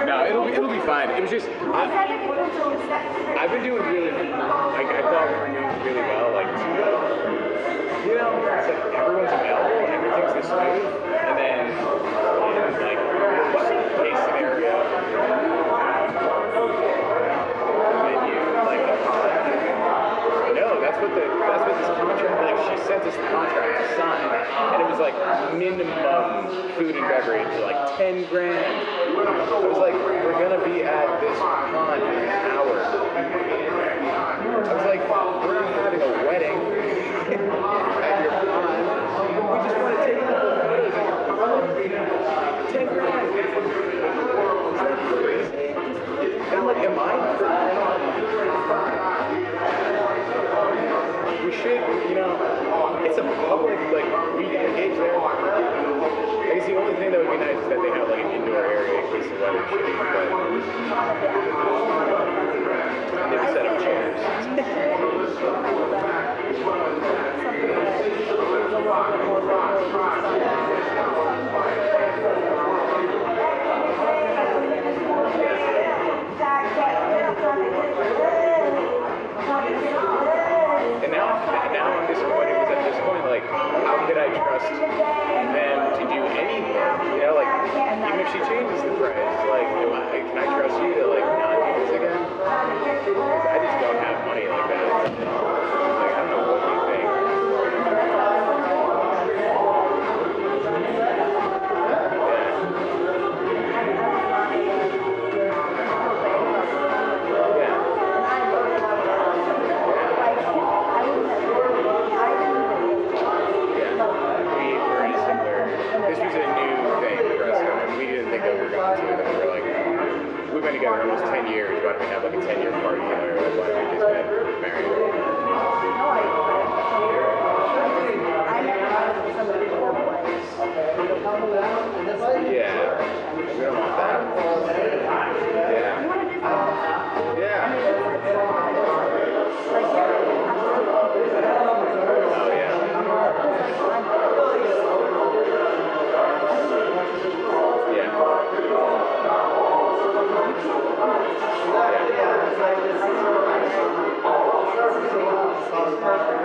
No, it'll be fine. It was just I've been doing really like I thought we were doing really well. Like you know, it's like everyone's available, everything's this smooth, and then like worst case scenario, then you like no, that's what this contract like she sent us the contract to sign, and it was like minimum food and beverage like 10 grand. I was like, we're gonna be at this pond in an hour. I was like, we're not having a wedding at your pond. We just want to take a couple of photos at your pond. 10 grand. Is that crazy? And I'm like, am I crazy? We should, you know, it's a public, like, we can engage there. I guess the only thing that would be nice is that they have, like, an indoor area in case the weather's shitty, but maybe set up chairs. And now I'm disappointed because at this point, like, how could I trust them to do anything? You know, like, even if she changes the price, like, can I trust you to, like, not do this again? Because I just don't have money like that. Like, I don't know what you think. We've been together almost 10 years. Why don't we have like a 10-year party? Or like, why don't we just get married? Yeah. We don't want that. Yeah. Yeah. Oh, yeah. Yeah.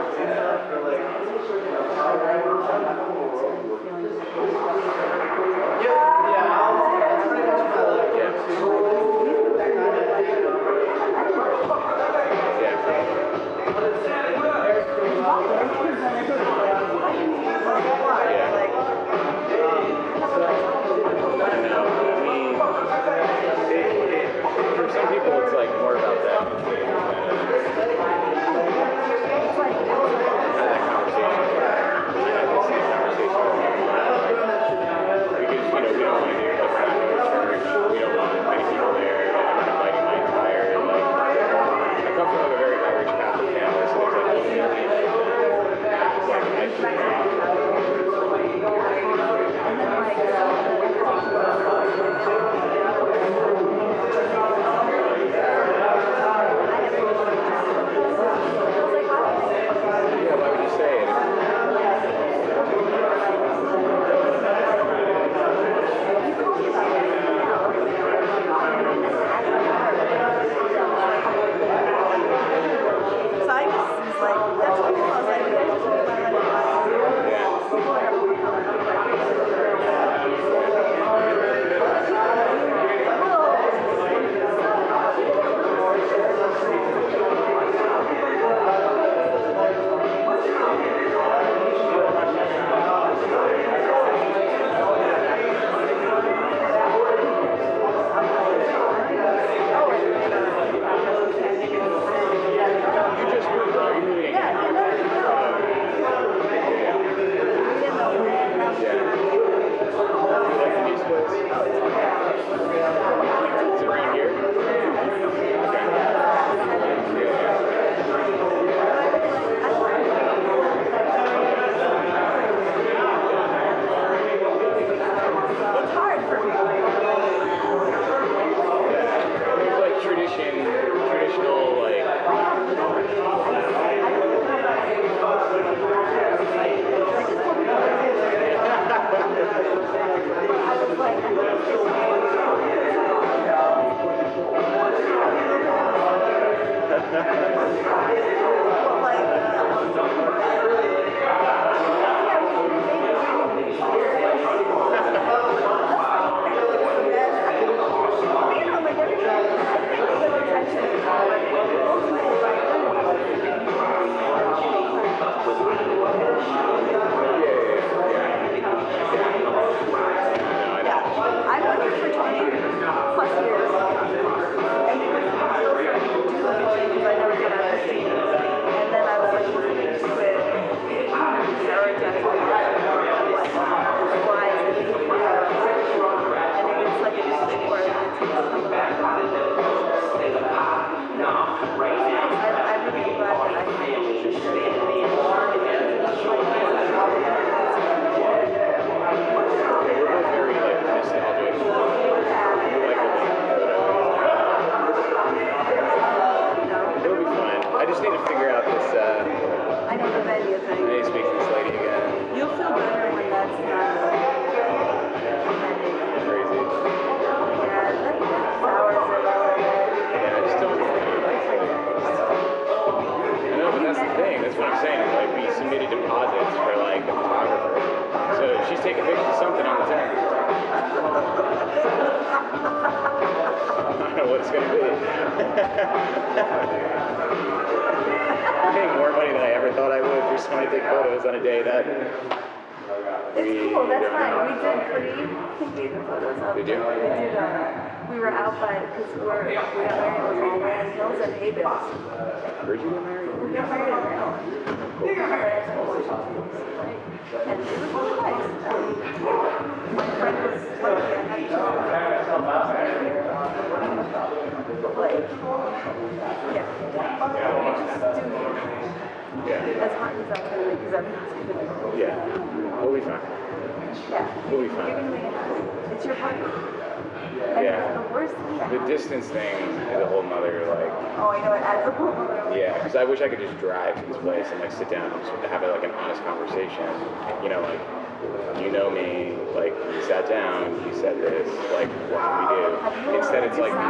I wish I could just drive to this place and like sit down and just have like an honest conversation. You know, like, you know me, like, we sat down, you said this, like, what can we do? Instead it's like,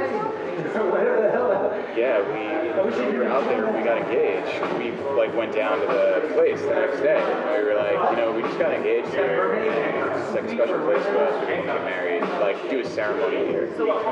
yeah, we were out there, we got engaged. We like went down to the place the next day. And we were like, you know, we just got engaged here. And it's like a special place to us. We're gonna get married, like do a ceremony here. She's like,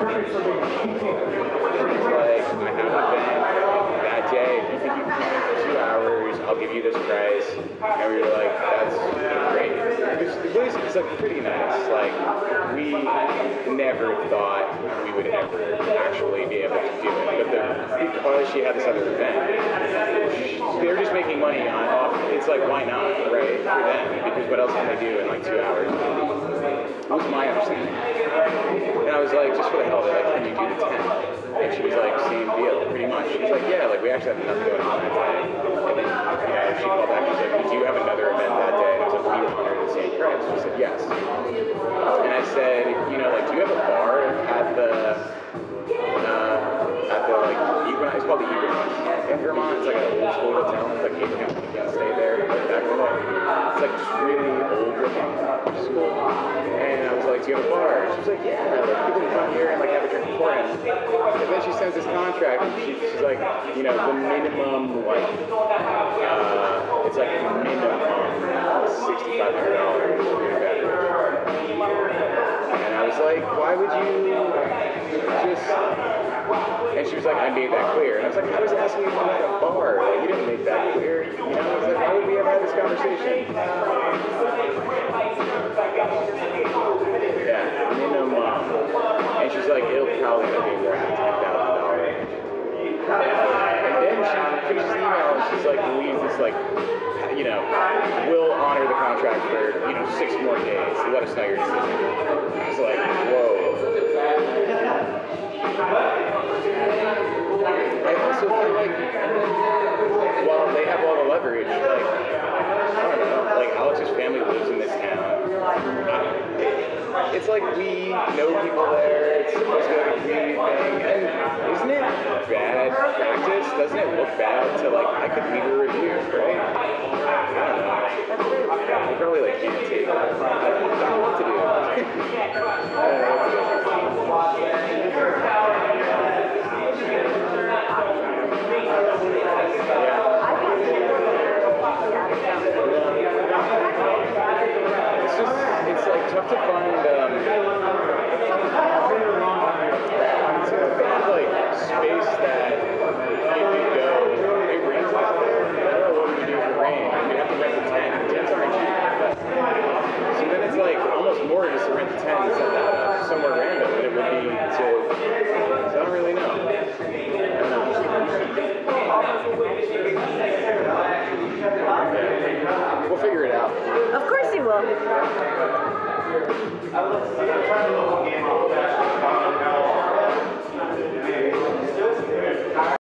I have an event that day. If you think you can come in for 2 hours, I'll give you this price. And we were like, that's great. The place is like pretty nice. Like, we never thought we would ever actually be able to do it. But because she had this other event, they're just making money on off. It's like, why not, right? For them, because what else can they do in like 2 hours? That was my understanding. And I was like, just for the hell of it, like, can you do the 10? And she was like, same deal, pretty much. She was like, yeah, like, we actually have enough going on that day. And then, you know, she called back and she was like, we do have another event that day. And I was like, we were under the same price. She said, yes. And I said, you know, like, do you have a bar at the like, Equinox? It's called the Equinox in Vermont. It's like an old school hotel. It's like Abraham Lincoln stay there, like back in the day. It's like just really old looking, which is cool. And I was like, do you have a bar? She was like, yeah, like, people can come here and like have a drink beforehand. And then she sends this contract and she's like, you know, the minimum, like, it's like a minimum $6,500 for your beverage. And I was like, why would you just... And she was like, I made that clear. And I was like, I was asking you about a bar. Like, you didn't make that clear. You know, I was like, why would we ever have this conversation? Yeah, minimum. And she's like, it'll probably be around $10,000. And then she finishes the email and she's like, leaves this like, you know, we'll honor the contract for, you know, 6 more days. Let us know your decision. I was like, whoa. I also feel like, while they have all the leverage, like, I don't know, like, Alex's family lives in this town. It's like we know people there, it's supposed to be like a community thing, and isn't it bad practice? Doesn't it look bad to, like, I could leave a review, right? I don't know. I probably, like, can't take it. I don't know what to do. 10 set that up somewhere random, and it would be to. So I don't really know. We'll figure it out. Of course you will.